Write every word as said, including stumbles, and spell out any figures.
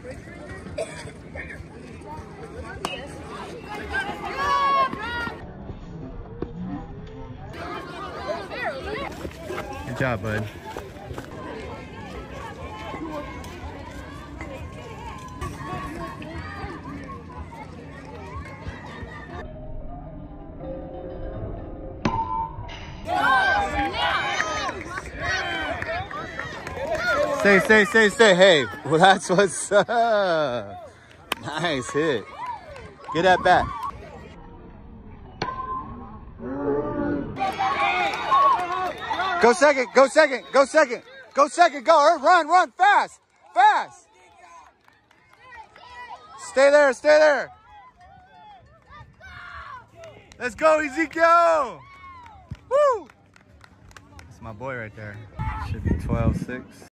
Good job, bud. Stay, stay, stay, stay. Hey, well, that's what's up. Nice hit. Get that back. Go second, go second, go second, go second, go. Run, run, fast, fast. Stay there, stay there. Let's go, Ezekiel. Woo! That's my boy right there. Should be twelve six.